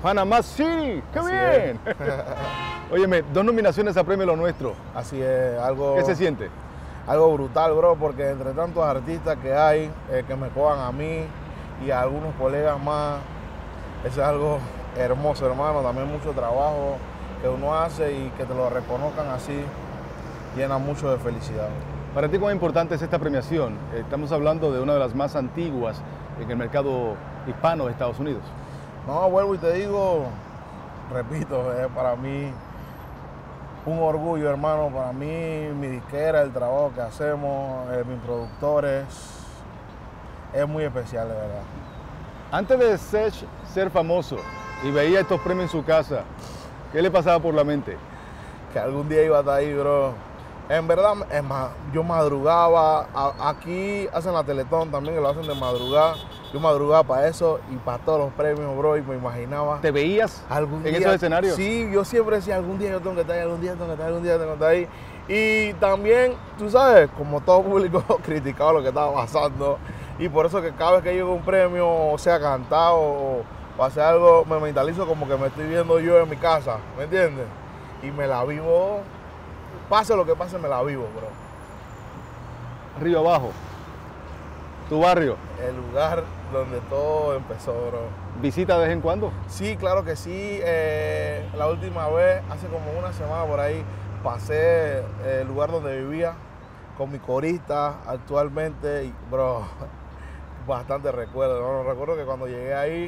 Panamá City. ¡Qué Así bien! Óyeme, 2 nominaciones a Premio Lo Nuestro. Así es, algo, ¿Qué se siente? algo brutal, bro, porque entre tantos artistas que hay, que me cojan a mí y a algunos colegas más, eso es algo hermoso, hermano. También mucho trabajo que uno hace y que te lo reconozcan así, llena mucho de felicidad. Para ti, ¿cuán importante es esta premiación? Estamos hablando de una de las más antiguas en el mercado hispano de Estados Unidos. No, vuelvo y te digo, repito, es para mí un orgullo, hermano. Para mí, mi disquera, el trabajo que hacemos, mis productores, es muy especial, de verdad. Antes de Sech ser famoso y veía estos premios en su casa, ¿qué le pasaba por la mente? Que algún día iba a estar ahí, bro. En verdad, es más, yo madrugaba. Aquí hacen la Teletón también, que lo hacen de madrugada. Yo madrugaba para eso y para todos los premios, bro, y me imaginaba. ¿Te veías ¿Algún en día, esos escenarios? Sí, yo siempre decía, algún día yo tengo que estar ahí, algún día tengo que estar ahí, algún día tengo que estar ahí. Y también, tú sabes, como todo público, criticaba lo que estaba pasando. Y por eso que cada vez que llego a un premio, o sea cantado o hacer algo, me mentalizo como que me estoy viendo yo en mi casa, ¿me entiendes? Y me la vivo, pase lo que pase, me la vivo, bro. Río Abajo, tu barrio, El lugar donde todo empezó, bro. ¿visita de vez en cuando? Sí, claro que sí. La última vez, hace como una semana por ahí, pasé el lugar donde vivía con mi corista actualmente. Y, bro, bastante recuerdo. ¿No? Recuerdo que cuando llegué ahí,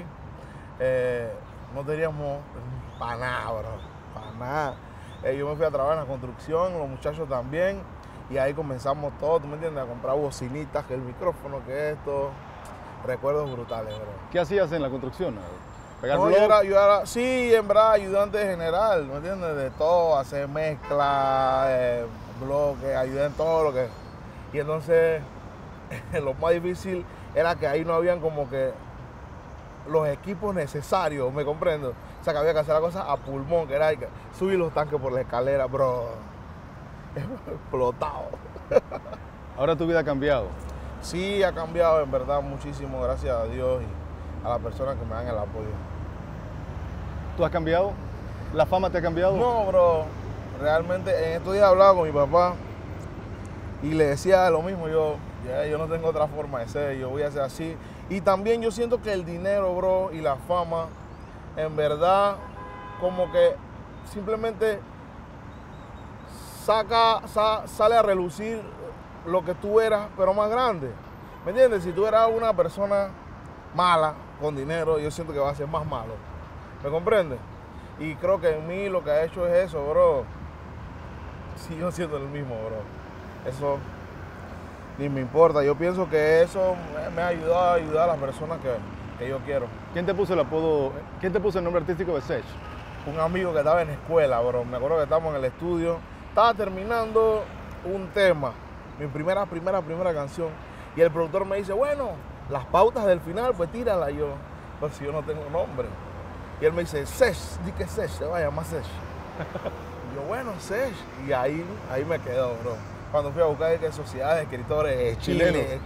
no teníamos para nada, bro. Para nada. Yo me fui a trabajar en la construcción, los muchachos también. Y ahí comenzamos todo, ¿tú me entiendes? A comprar bocinitas, que el micrófono, que esto. Recuerdos brutales, bro. ¿Qué hacías en la construcción? ¿Pegar No, blog? yo era, sí, en verdad, ayudante general, ¿me entiendes? De todo, hacer mezcla, bloques, ayudé en todo lo que... Y entonces, lo más difícil era que ahí no habían como que los equipos necesarios, ¿me comprendo? O sea, que había que hacer la cosa a pulmón, que era que subir los tanques por la escalera, bro. Explotado. Ahora tu vida ha cambiado. Sí, ha cambiado en verdad muchísimo, gracias a Dios y a las personas que me dan el apoyo. ¿Tú has cambiado? ¿La fama te ha cambiado? No, bro. Realmente en estos días hablaba con mi papá y le decía lo mismo. Yo no tengo otra forma de ser, yo voy a ser así. Y también yo siento que el dinero, bro, y la fama, en verdad, como que simplemente sale a relucir lo que tú eras, pero más grande. ¿Me entiendes? Si tú eras una persona mala, con dinero, yo siento que va a ser más malo. ¿Me comprendes? Y creo que en mí lo que ha hecho es eso, bro. Sigo siendo el mismo, bro. Eso ni me importa. Yo pienso que eso me ha ayudado a ayudar a las personas que yo quiero. ¿Quién te puso el apodo, quién te puso el nombre artístico de Sech? Un amigo que estaba en escuela, bro. Me acuerdo que estábamos en el estudio. Estaba terminando un tema, mi primera canción. Y el productor me dice, bueno, las pautas del final, pues tírala. Y yo, pues si yo no tengo nombre. Y él me dice, Sech, di que Sech, se va a llamar Sech. Y yo, bueno, Sech. Y ahí me quedo, bro. Cuando fui a buscar que sociedad de escritores Chile.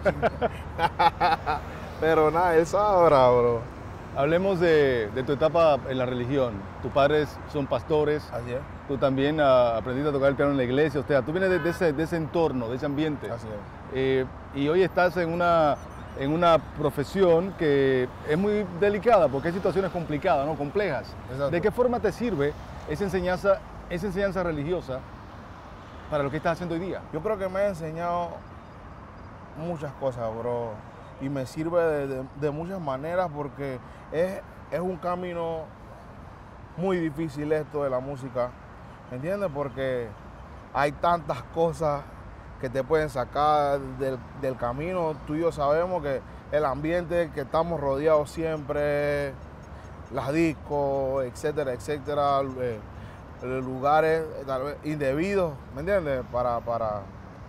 Pero nada, él sabrá, bro. Hablemos de tu etapa en la religión. Tus padres son pastores. Así es. Tú también aprendiste a tocar el piano en la iglesia. O sea, tú vienes de ese entorno, de ese ambiente. Así es. Y hoy estás en una profesión que es muy delicada porque hay situaciones complicadas, ¿no? Complejas. Exacto. ¿De qué forma te sirve esa enseñanza religiosa para lo que estás haciendo hoy día? Yo creo que me ha enseñado muchas cosas, bro. Y me sirve de muchas maneras porque es un camino muy difícil esto de la música. ¿Me entiendes? Porque hay tantas cosas que te pueden sacar del camino. Tú y yo sabemos que el ambiente que estamos rodeados siempre, las discos, etcétera, etcétera, lugares tal vez indebidos, ¿me entiendes? Para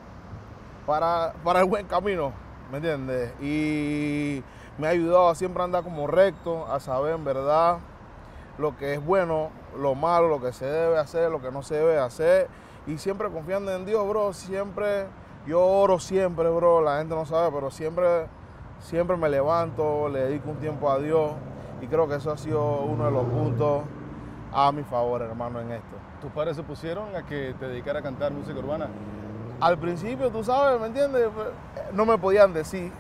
el buen camino, ¿me entiendes? Y me ha ayudado a siempre andar como recto, a saber en verdad lo que es bueno, lo malo, lo que se debe hacer, lo que no se debe hacer. Y siempre confiando en Dios, bro. Siempre, yo oro siempre, bro. La gente no sabe, pero siempre me levanto, le dedico un tiempo a Dios. Y creo que eso ha sido uno de los puntos a mi favor, hermano, en esto. ¿Tus padres se pusieron a que te dedicara a cantar música urbana? Al principio, tú sabes, ¿me entiendes? No me podían decir,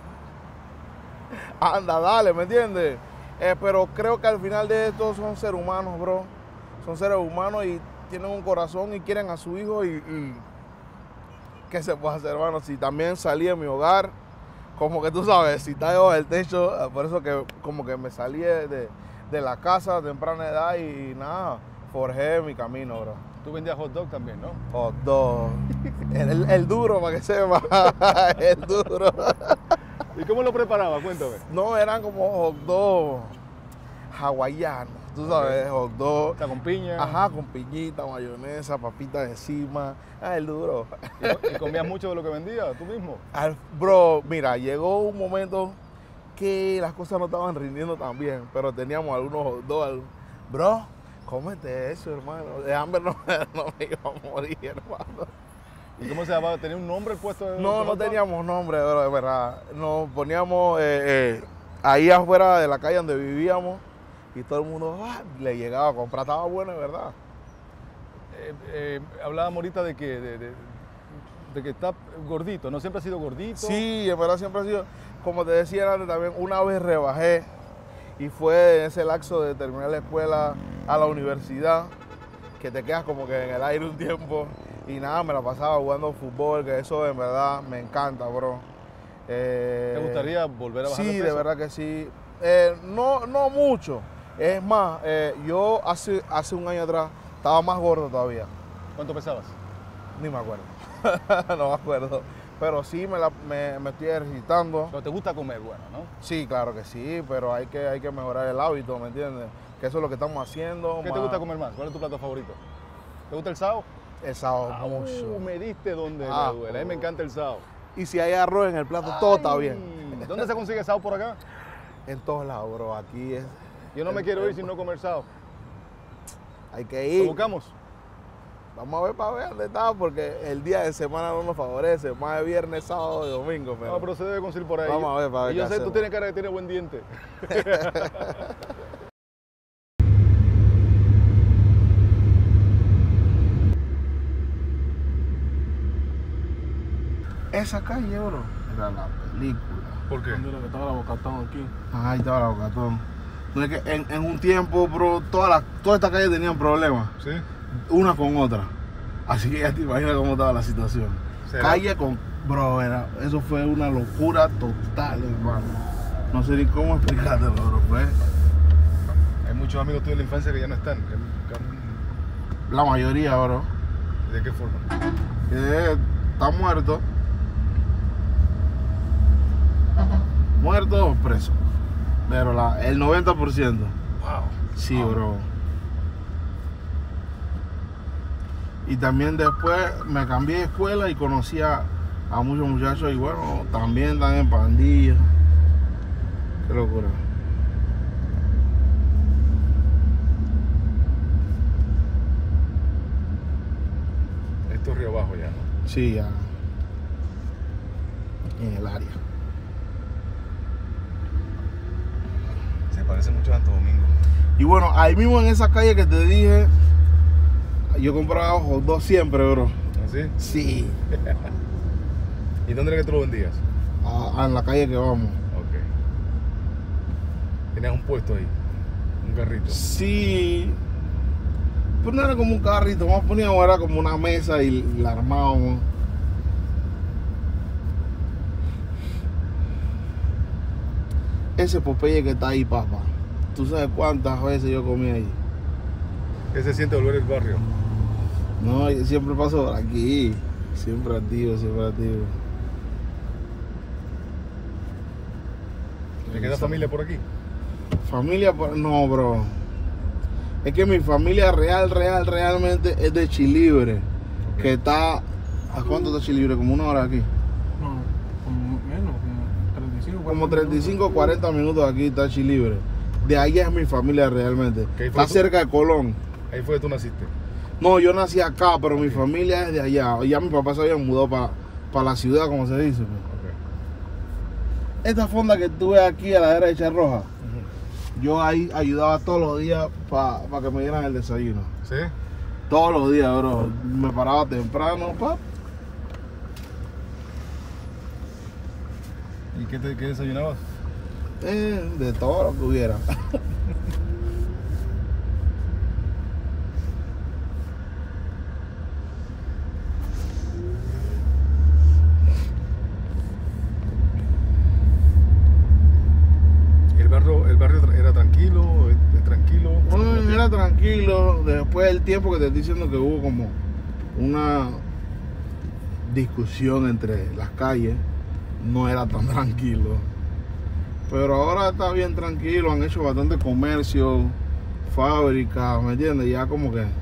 anda, dale, ¿me entiendes? Pero creo que al final de esto son seres humanos, bro. Son seres humanos y tienen un corazón y quieren a su hijo y ¿qué se puede hacer, hermano? Si también salí de mi hogar, como que tú sabes, si está debajo del techo, por eso que como que me salí de la casa a temprana edad y nada, forjé mi camino, bro. Tú vendías hot dog también, ¿no? Hot dog. El duro, para que sepa. El duro. ¿Y cómo lo preparabas? Cuéntame. No, eran como hot dog hawaianos. Tú sabes, hot dog. Está con piña. Ajá, con piñita, mayonesa, papitas encima. El duro. ¿Y comías mucho de lo que vendías tú mismo? Bro, mira, llegó un momento que las cosas no estaban rindiendo tan bien, pero teníamos algunos hot dogs. Bro, cómete eso, hermano. De hambre no me iba a morir, hermano. ¿Y cómo se llamaba? ¿Tenía un nombre el puesto de No, hot no dog? teníamos nombre, bro, de verdad. Nos poníamos ahí afuera de la calle donde vivíamos y todo el mundo le llegaba a comprar. Estaba bueno, de verdad. Hablábamos ahorita de que está gordito, ¿no? Siempre ha sido gordito. Sí, en verdad siempre ha sido, como te decía antes también, una vez rebajé y fue en ese lapso de terminar la escuela a la universidad, que te quedas como que en el aire un tiempo y nada, me la pasaba jugando fútbol, que eso en verdad me encanta, bro. ¿Te gustaría volver a bajar de Sí, peso? de verdad que sí. No mucho. Es más, yo hace un año atrás estaba más gordo todavía. ¿Cuánto pesabas? Ni me acuerdo. No me acuerdo. Pero sí me estoy ejercitando. Pero te gusta comer, bueno, ¿no? Sí, claro que sí, pero hay que mejorar el hábito, ¿me entiendes? Que eso es lo que estamos haciendo. ¿Qué te gusta comer más? ¿Cuál es tu plato favorito? ¿Te gusta el sao? El sábado mucho. Me diste donde Ah, me duele. A mí me encanta el sao. Y si hay arroz en el plato, todo está bien. ¿Dónde se consigue sao por acá? En todos lados, bro. Aquí es. Yo no me quiero ir sin no comer sao. Hay que ¿Lo ir. buscamos? Vamos a ver para ver dónde está, porque el día de semana no nos favorece. Más de viernes, sábado y domingo. No, pero se debe conseguir por ahí. Vamos a ver para ver Y yo qué sé que tú hacemos. tienes cara que tienes buen diente. Esa calle, bro, era la película. ¿Por qué? Mira que estaba la Bocatón aquí. Ahí estaba la Bocatón. No es que en un tiempo, bro, todas estas calles tenían problemas, ¿Sí? una con otra. Así que ya te imaginas cómo estaba la situación. ¿Será? Calle con. Bro, eso fue una locura total, hermano. No sé ni cómo explicártelo, bro. Fue Hay muchos amigos tuyos de la infancia que ya no están. la mayoría, bro. ¿De qué forma? Está muerto. Muerto o preso. Pero el 90%. Wow. Sí, bro. Y también después me cambié de escuela y conocí a muchos muchachos y bueno, también están en pandillas. Qué locura. Esto es Río Abajo ya, ¿no? Sí, ya. En el área. Se parece mucho a Santo Domingo. Y bueno, ahí mismo en esa calle que te dije, yo compraba hot dog siempre, bro. ¿Así? Sí. ¿Y dónde era que tú lo vendías? En la calle que vamos. Ok. Tenías un puesto ahí, un carrito. Sí. Pero no era como un carrito, más poníamos, era como una mesa y la armábamos. Ese Popeye que está ahí, papá. ¿Tú sabes cuántas veces yo comí ahí? ¿Qué se siente volver al barrio? No, yo siempre paso por aquí. Siempre activo, siempre activo. ¿Te queda familia por aquí? Familia, no, bro. Es que mi familia realmente es de Chilibre. Ok. Que está. ¿A cuánto está Chilibre? Como una hora aquí. No, como menos, como 35, Como 35 o 40 minutos aquí está Chilibre. De ahí es mi familia realmente. ¿Qué fue Está tú? cerca de Colón. Ahí fue que tú naciste. No, yo nací acá, pero mi familia es de allá. Ya mi papá se había mudado para la ciudad, como se dice. Pues. Ok. Esta fonda que tú ves aquí a la derecha roja, Yo ahí ayudaba todos los días para que me dieran el desayuno. ¿Sí? Todos los días, bro. Me paraba temprano, pa. ¿Y qué desayunabas? De todo lo que hubiera. ¿El barrio era tranquilo? ¿Tranquilo? Bueno, era tranquilo. Después del tiempo que te estoy diciendo que hubo como una discusión entre las calles, no era tan tranquilo. Pero ahora está bien tranquilo, han hecho bastante comercio, fábricas, ¿me entiendes? Ya como que...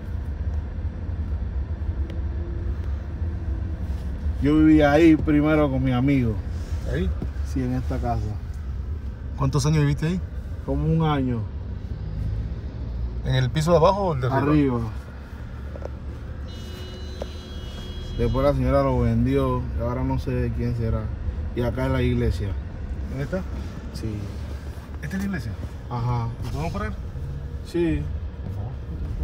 Yo vivía ahí primero con mis amigos. ¿Ahí? Sí, en esta casa. ¿Cuántos años viviste ahí? Como un año. ¿En el piso de abajo o el de Arriba. Después la señora lo vendió, y ahora no sé de quién será. Y acá en la iglesia. ¿Dónde está? Sí. ¿Esta es la iglesia? Ajá. ¿Lo podemos parar? Sí. Por favor.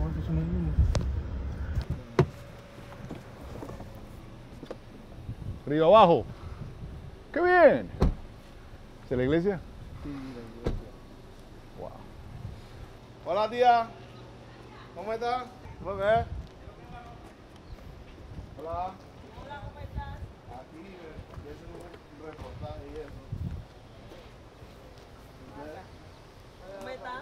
Río abajo. ¡Qué bien! ¿Es la iglesia? Sí, la iglesia. Wow. Hola, tía. ¿Cómo estás? ¿Cómo ves? Hola. Hola, ¿cómo estás? Aquí, haciendo un reportaje y eso. ¿Cómo estás?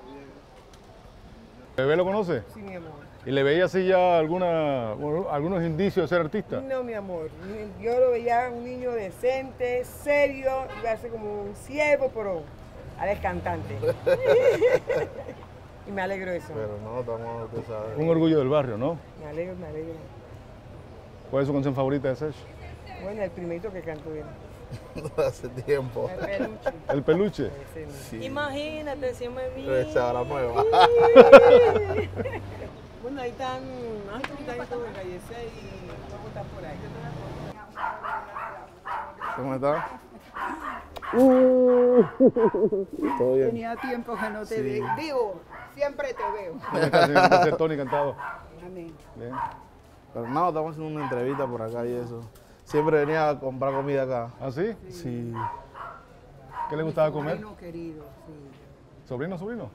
¿Bebé lo conoce? Sí, mi amor. ¿Y le veía así ya algunos indicios de ser artista? No, mi amor. Yo lo veía un niño decente, serio, iba a ser como un siervo, pero ahora es cantante. Y me alegro de eso. Pero no, estamos, tú sabes. Un orgullo del barrio, ¿no? Me alegro, me alegro. ¿Cuál es su canción favorita de Sech? Bueno, el primerito que cantó él. Hace tiempo. El peluche. ¿El peluche? Ese mismo. Sí. Imagínate si me vi. Pero esa ahora nueva. Bueno, ahí están, Ángel está en todo el calle 6 y todo está por ahí. ¿Cómo estás? Todo bien. Tenía tiempo que no te Sí. veo. Digo, siempre te veo. Un placer, Tony, encantado. Amén. Bien. Pero no, estamos haciendo una entrevista por acá y eso. Siempre venía a comprar comida acá. ¿Ah, sí? Sí. ¿Qué le gustaba comer? Bueno, querido, sí. ¿Sobrino, sobrino?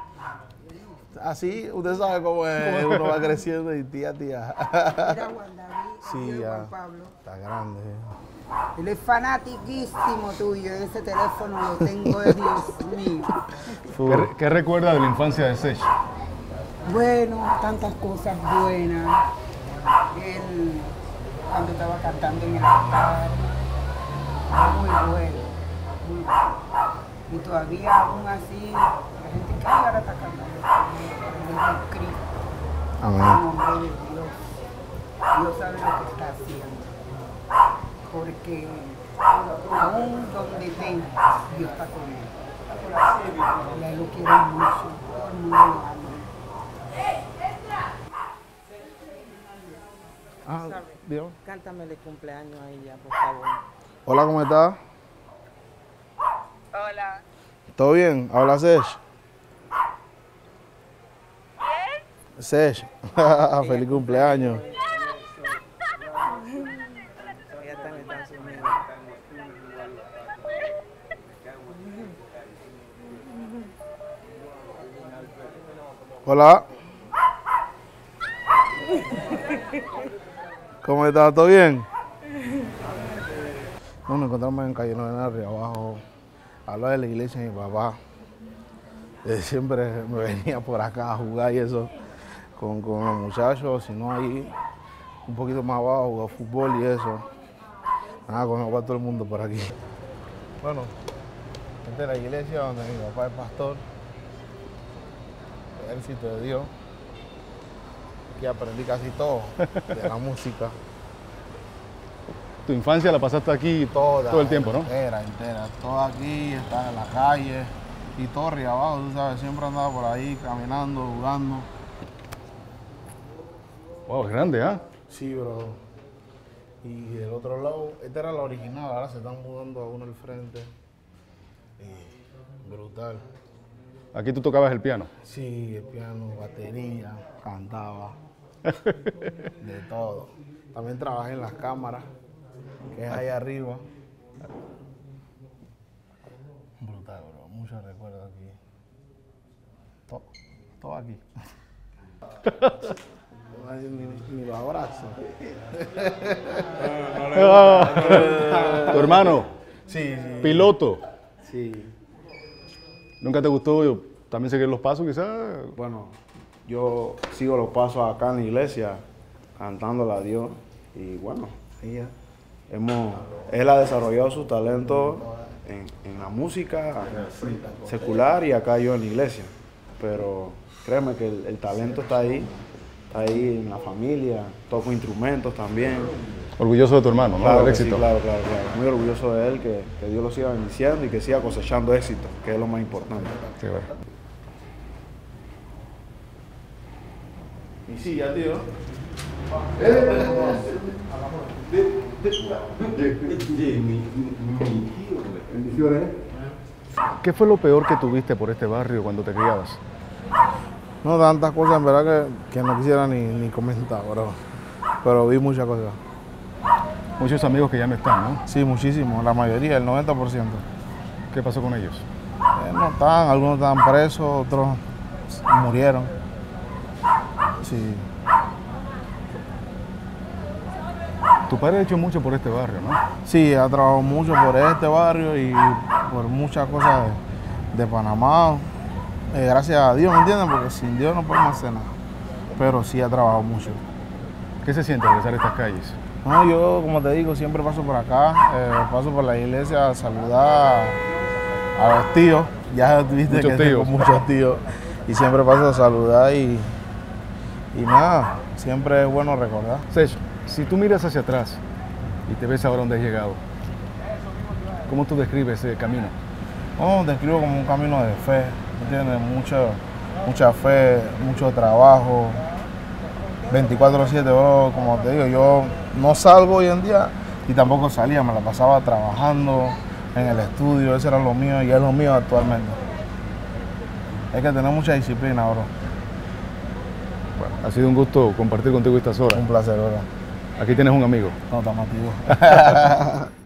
Así, usted sabe cómo es, uno va creciendo y tía. Era Juan David, Sí, yo y ya. Juan Pablo. Está grande. Él es fanatiquísimo tuyo. Ese teléfono lo tengo de Dios mío. ¿Qué recuerda de la infancia de Sech? Bueno, tantas cosas buenas. Él, cuando estaba cantando en el altar, muy bueno. Muy bueno. Y todavía, aún así, la gente que ahora está cantando por Cristo. En Amén. nombre de Dios. Dios sabe lo que está haciendo. Porque aún donde esté, Dios está con él. Y a él lo quieren mucho. Todo el mundo lo ama. Ah, Dios. Cántame el cumpleaños a ella, por favor. Hola, ¿cómo estás? Hola. ¿Todo bien? ¿Habla Sech? Sech. Feliz cumpleaños. Ella está en Estados Unidos. Hola. ¿Cómo estás? ¿Todo bien? No, nos encontramos en Calle Novena arriba abajo. Hablaba de la iglesia de mi papá. Siempre me venía por acá a jugar y eso con los muchachos, si no ahí un poquito más abajo, jugar fútbol y eso. Nada, conozco a todo el mundo por aquí. Bueno, esta es la iglesia donde mi papá es pastor, ejército de Dios. Aquí aprendí casi todo de la música. Tu infancia la pasaste aquí Toda, todo el tiempo, ¿no? Entera. Todo aquí, está en la calle y Torre abajo, tú sabes, siempre andaba por ahí caminando, jugando. Wow, es grande, ¿ah? Sí, bro. Y del otro lado, esta era la original, ahora se están mudando a uno al frente. Brutal. Aquí tú tocabas el piano. Sí, el piano, batería, cantaba, de todo. También trabajé en las cámaras, que es ahí arriba. Brutal, bro. Muchos recuerdos aquí. Todo aquí. Ni los abrazos. Tu hermano, Sí, piloto. sí. ¿Nunca te gustó también seguir los pasos quizás? Bueno, yo sigo los pasos acá en la iglesia, cantándole a Dios. Y bueno, él ha desarrollado su talento en la música secular y acá yo en la iglesia. Pero créeme que el talento está ahí en la familia, toco instrumentos también. Orgulloso de tu hermano, ¿no? Claro Del que sí, éxito. claro. Muy orgulloso de él, que Dios lo siga bendiciendo y que siga cosechando éxito, que es lo más importante. Sí, bueno. Y sí, ya, tío. ¿Qué fue lo peor que tuviste por este barrio cuando te criabas? No, tantas cosas en verdad que no quisiera ni comentar, bro. Pero vi muchas cosas. Muchos amigos que ya no están, ¿no? Sí, muchísimo, la mayoría, el 90%. ¿Qué pasó con ellos? No están, algunos están presos, otros murieron. Sí. Tu padre ha hecho mucho por este barrio, ¿no? Sí, ha trabajado mucho por este barrio y por muchas cosas de Panamá. Gracias a Dios, ¿me entienden? Porque sin Dios no podemos hacer nada. Pero sí ha trabajado mucho. ¿Qué se siente regresar a estas calles? No, yo, como te digo, siempre paso por acá, paso por la iglesia a saludar a los tíos. Ya viste Muchos que tíos. tengo muchos tíos. Y siempre paso a saludar y nada, siempre es bueno recordar. Sech, si tú miras hacia atrás y te ves ahora donde has llegado, ¿cómo tú describes ese camino? No, describo como un camino de fe, ¿entiendes? Mucha fe, mucho trabajo. 24/7, bro, como te digo, yo no salgo hoy en día y tampoco salía, me la pasaba trabajando en el estudio, eso era lo mío y es lo mío actualmente. Hay que tener mucha disciplina, bro. Bueno, ha sido un gusto compartir contigo estas horas. Un placer, bro. Aquí tienes un amigo. No, estamos activos.